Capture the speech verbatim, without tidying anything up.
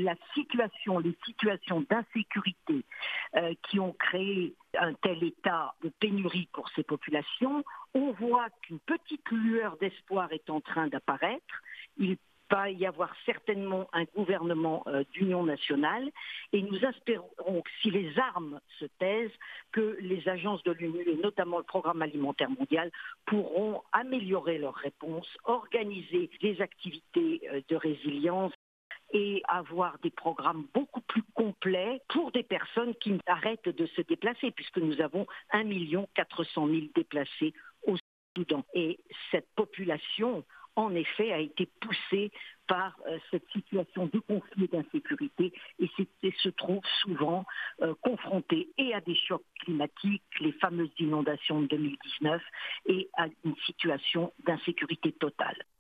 la situation, les situations d'insécurité euh, qui ont créé un tel état de pénurie pour ces populations, on voit qu'une petite lueur d'espoir est en train d'apparaître. Il va y avoir certainement un gouvernement euh, d'union nationale et nous espérons que si les armes se taisent, que les agences de l'U N U et notamment le Programme alimentaire mondial pourront améliorer leurs réponses, organiser des activités euh, de résilience et avoir des programmes beaucoup plus complets pour des personnes qui arrêtent de se déplacer, puisque nous avons un million quatre cent mille déplacés au Soudan. Et cette population, en effet, a été poussée par euh, cette situation de conflit et d'insécurité et, et se trouve souvent euh, confrontée et à des chocs climatiques, les fameuses inondations de deux mille dix-neuf, et à une situation d'insécurité totale.